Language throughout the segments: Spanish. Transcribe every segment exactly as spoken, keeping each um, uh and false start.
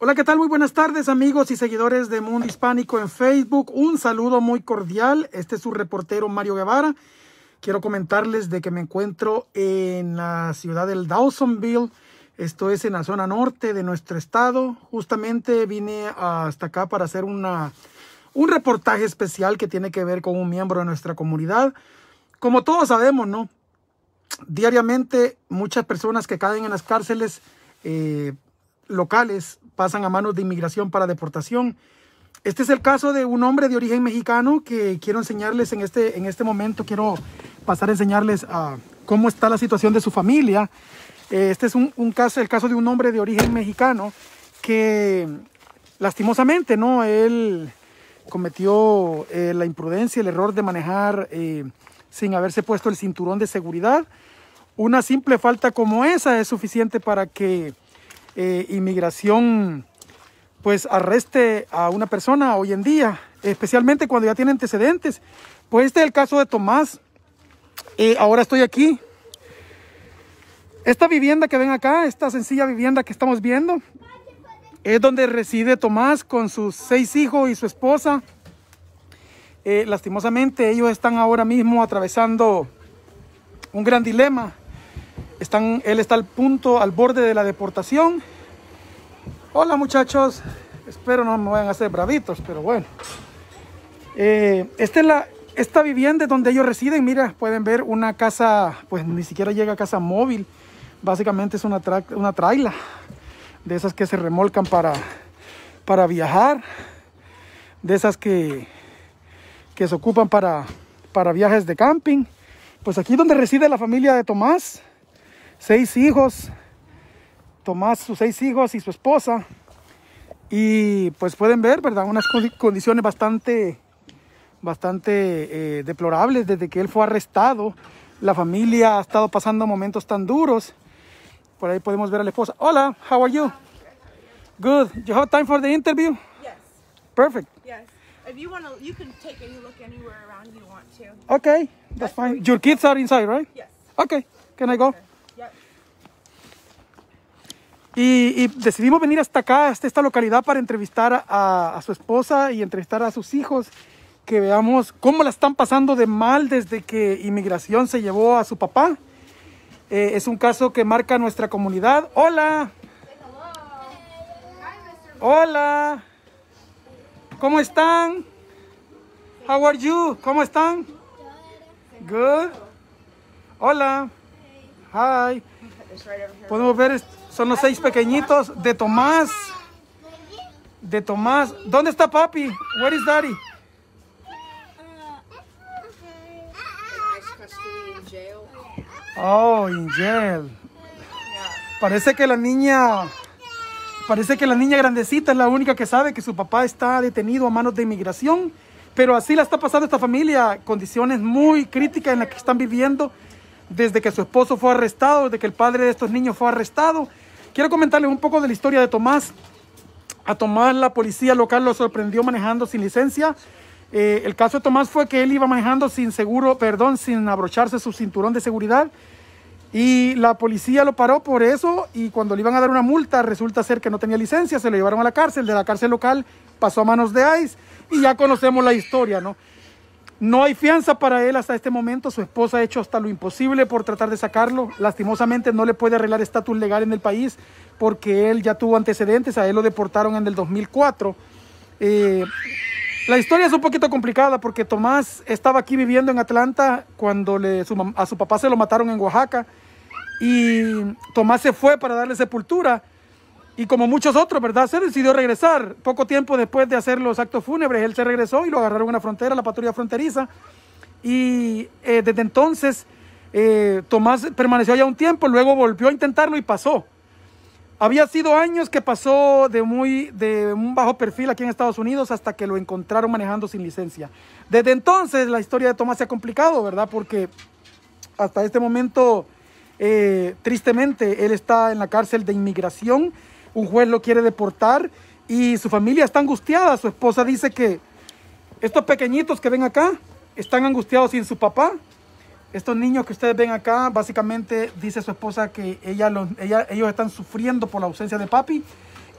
Hola, ¿qué tal? Muy buenas tardes, amigos y seguidores de Mundo Hispánico en Facebook. Un saludo muy cordial. Este es su reportero Mario Guevara. Quiero comentarles de que me encuentro en la ciudad del Dawsonville. Esto es en la zona norte de nuestro estado. Justamente vine hasta acá para hacer una, un reportaje especial que tiene que ver con un miembro de nuestra comunidad. Como todos sabemos, ¿no? Diariamente muchas personas que caen en las cárceles eh, locales pasan a manos de inmigración para deportación. Este es el caso de un hombre de origen mexicano que quiero enseñarles en este, en este momento. Quiero pasar a enseñarles a cómo está la situación de su familia. Este es un, un caso, el caso de un hombre de origen mexicano que lastimosamente, ¿no? Él cometió eh, la imprudencia, el error de manejar eh, sin haberse puesto el cinturón de seguridad. Una simple falta como esa es suficiente para que eh, inmigración pues arreste a una persona hoy en día, especialmente cuando ya tiene antecedentes. Pues este es el caso de Tomás. Eh, ahora estoy aquí. Esta vivienda que ven acá, esta sencilla vivienda que estamos viendo, es donde reside Tomás con sus seis hijos y su esposa. Eh, lastimosamente ellos están ahora mismo atravesando un gran dilema. Están, él está al punto, al borde de la deportación. Hola muchachos, espero no me vayan a hacer bravitos, pero bueno. Eh, esta es la, esta vivienda es donde ellos residen. Mira, pueden ver una casa, pues ni siquiera llega a casa móvil. Básicamente es una, tra una traila de esas que se remolcan para, para viajar. De esas que, que se ocupan para, para viajes de camping. Pues aquí donde reside la familia de Tomás. Seis hijos. Tomás, sus seis hijos y su esposa. Y pues pueden ver, ¿verdad? Unas condiciones bastante, bastante eh, deplorables desde que él fue arrestado. La familia ha estado pasando momentos tan duros. Por ahí podemos ver a la esposa. Hola, how are you? Good. You have time for the interview? Yes. Perfect. Yes. If you want to, you can take any look anywhere around you want to. Okay, that's fine. Your kids are inside, right? Yes. Okay, can I go? Okay. Yep. Y, y decidimos venir hasta acá, hasta esta localidad, para entrevistar a, a su esposa y entrevistar a sus hijos, que veamos cómo la están pasando de mal desde que inmigración se llevó a su papá. Eh, es un caso que marca nuestra comunidad. Hola. Hola. ¿Cómo están? How are you? ¿Cómo están? Good. Hola. Hi. Podemos ver, son los seis pequeñitos de Tomás. De Tomás. ¿Dónde está papi? Where is daddy? Oh, in jail. Parece que la niña, parece que la niña grandecita es la única que sabe que su papá está detenido a manos de inmigración. Pero así la está pasando esta familia, condiciones muy críticas en las que están viviendo desde que su esposo fue arrestado, desde que el padre de estos niños fue arrestado. Quiero comentarles un poco de la historia de Tomás. A Tomás la policía local lo sorprendió manejando sin licencia. Eh, el caso de Tomás fue que él iba manejando sin seguro, perdón, sin abrocharse su cinturón de seguridad. Y la policía lo paró por eso, y cuando le iban a dar una multa, resulta ser que no tenía licencia, se lo llevaron a la cárcel. De la cárcel local pasó a manos de ICE y ya conocemos la historia, ¿no? No hay fianza para él hasta este momento. Su esposa ha hecho hasta lo imposible por tratar de sacarlo. Lastimosamente no le puede arreglar estatus legal en el país porque él ya tuvo antecedentes. A él lo deportaron en el dos mil cuatro. Eh, la historia es un poquito complicada porque Tomás estaba aquí viviendo en Atlanta cuando le, su, a su papá se lo mataron en Oaxaca. Y Tomás se fue para darle sepultura. Y como muchos otros, ¿verdad? Se decidió regresar. Poco tiempo después de hacer los actos fúnebres, él se regresó y lo agarraron en la frontera, la patrulla fronteriza. Y eh, desde entonces, eh, Tomás permaneció allá un tiempo, luego volvió a intentarlo y pasó. Había sido años que pasó de, muy, de un bajo perfil aquí en Estados Unidos hasta que lo encontraron manejando sin licencia. Desde entonces, la historia de Tomás se ha complicado, ¿verdad? Porque hasta este momento, eh, tristemente, él está en la cárcel de inmigración. Un juez lo quiere deportar y su familia está angustiada. Su esposa dice que estos pequeñitos que ven acá están angustiados sin su papá. Estos niños que ustedes ven acá, básicamente dice su esposa que ella los, ella, ellos están sufriendo por la ausencia de papi,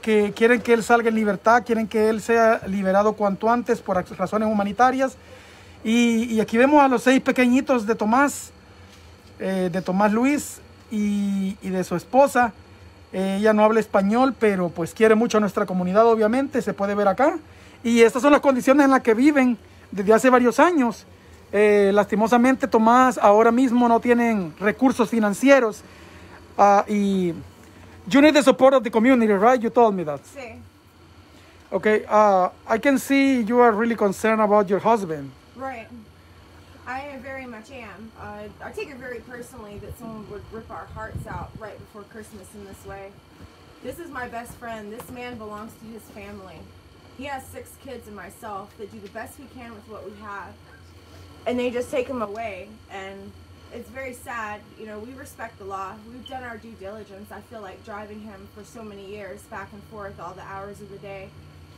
que quieren que él salga en libertad, quieren que él sea liberado cuanto antes por razones humanitarias. Y, y aquí vemos a los seis pequeñitos de Tomás, eh, de Tomás Luis y, y de su esposa. Eh, ella no habla español, pero pues quiere mucho a nuestra comunidad, obviamente, se puede ver acá. Y estas son las condiciones en las que viven desde hace varios años. Eh, lastimosamente, Tomás ahora mismo no tienen recursos financieros. Uh, y you need the support of the community, right? You told me that. Sí. Okay, uh, I can see you are really concerned about your husband. Right. I very much am. Uh, I take it very personally that someone would rip our hearts out right before Christmas in this way. This is my best friend. This man belongs to his family. He has six kids and myself that do the best we can with what we have. And they just take him away. And it's very sad. You know, we respect the law. We've done our due diligence. I feel like driving him for so many years back and forth all the hours of the day.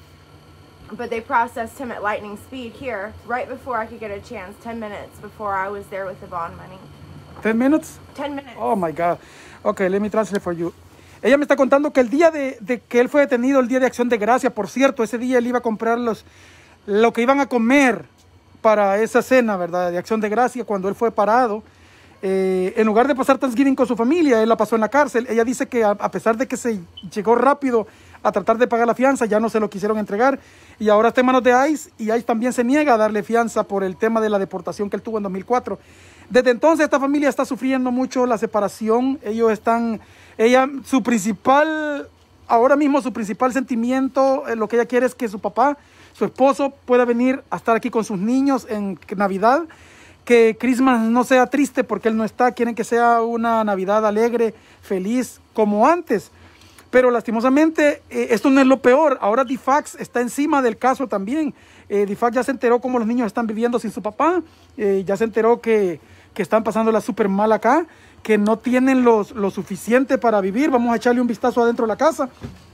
But they processed him at lightning speed here, right before I could get a chance, ten minutes before I was there with the bond money. ten minutes? ten minutes. Oh my God. Okay, let me translate for you. Ella me está contando que el día de, de que él fue detenido, el día de Acción de Gracia, por cierto, ese día él iba a comprar los, lo que iban a comer para esa cena, ¿verdad? De Acción de Gracia, cuando él fue parado. Eh, en lugar de pasar Thanksgiving con su familia, él la pasó en la cárcel. Ella dice que a, a pesar de que se llegó rápido a tratar de pagar la fianza, ya no se lo quisieron entregar y ahora está en manos de ICE, y ICE también se niega a darle fianza por el tema de la deportación que él tuvo en dos mil cuatro. Desde entonces esta familia está sufriendo mucho la separación. Ellos están, ella, su principal, ahora mismo su principal sentimiento, eh, lo que ella quiere es que su papá, su esposo, pueda venir a estar aquí con sus niños en Navidad, que Christmas no sea triste porque él no está, quieren que sea una Navidad alegre, feliz, como antes. Pero lastimosamente eh, esto no es lo peor. Ahora D F A C S está encima del caso también. Eh, D F A C S ya se enteró cómo los niños están viviendo sin su papá. Eh, ya se enteró que, que están pasándola súper mal acá, que no tienen los, lo suficiente para vivir. Vamos a echarle un vistazo adentro de la casa.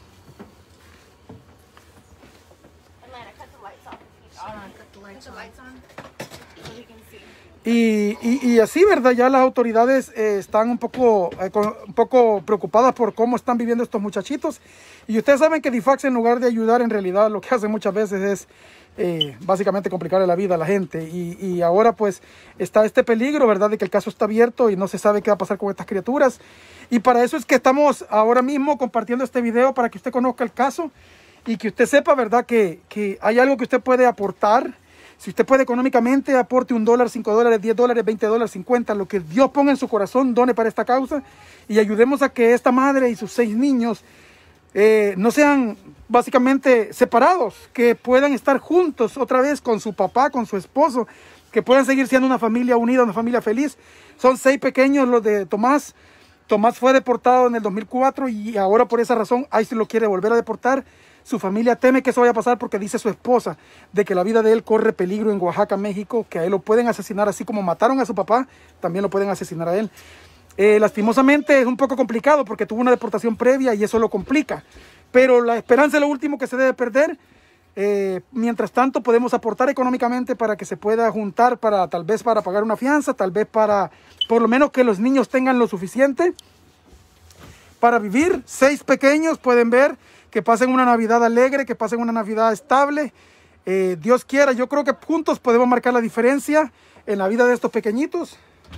Y, y, y así, ¿verdad? Ya las autoridades eh, están un poco, eh, con, un poco preocupadas por cómo están viviendo estos muchachitos. Y ustedes saben que D F A C S, en lugar de ayudar, en realidad lo que hace muchas veces es eh, básicamente complicarle la vida a la gente. Y, y ahora pues está este peligro, ¿verdad? De que el caso está abierto y no se sabe qué va a pasar con estas criaturas. Y para eso es que estamos ahora mismo compartiendo este video, para que usted conozca el caso y que usted sepa, ¿verdad? Que, que hay algo que usted puede aportar. Si usted puede económicamente, aporte un dólar, cinco dólares, diez dólares, veinte dólares, cincuenta, lo que Dios ponga en su corazón, done para esta causa y ayudemos a que esta madre y sus seis niños eh, no sean básicamente separados, que puedan estar juntos otra vez con su papá, con su esposo, que puedan seguir siendo una familia unida, una familia feliz. Son seis pequeños los de Tomás. Tomás fue deportado en el dos mil cuatro y ahora por esa razón ICE lo quiere volver a deportar. Su familia teme que eso vaya a pasar porque dice su esposa de que la vida de él corre peligro en Oaxaca, México, que a él lo pueden asesinar, así como mataron a su papá, también lo pueden asesinar a él. Eh, lastimosamente es un poco complicado porque tuvo una deportación previa y eso lo complica. Pero la esperanza es lo último que se debe perder. Eh, mientras tanto podemos aportar económicamente para que se pueda juntar, para tal vez para pagar una fianza, tal vez para por lo menos que los niños tengan lo suficiente para vivir. Seis pequeños, pueden ver, que pasen una Navidad alegre, que pasen una Navidad estable. Eh, Dios quiera, yo creo que juntos podemos marcar la diferencia en la vida de estos pequeñitos.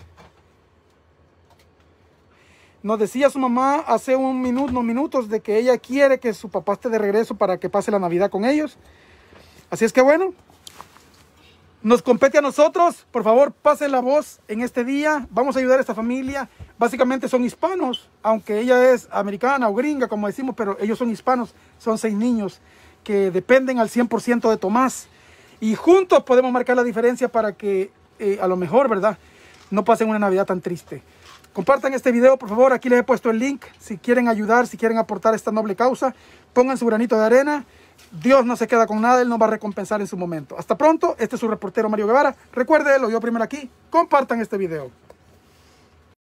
Nos decía su mamá hace un minuto, unos minutos de que ella quiere que su papá esté de regreso para que pase la Navidad con ellos. Así es que bueno, nos compete a nosotros. Por favor, pasen la voz en este día. Vamos a ayudar a esta familia. Básicamente son hispanos, aunque ella es americana o gringa, como decimos, pero ellos son hispanos. Son seis niños que dependen al cien por ciento de Tomás. Y juntos podemos marcar la diferencia para que eh, a lo mejor, ¿verdad?, no pasen una Navidad tan triste. Compartan este video, por favor. Aquí les he puesto el link. Si quieren ayudar, si quieren aportar a esta noble causa, pongan su granito de arena. Dios no se queda con nada, Él nos va a recompensar en su momento. Hasta pronto. Este es su reportero Mario Guevara. Recuerde, lo vio primero aquí. Compartan este video.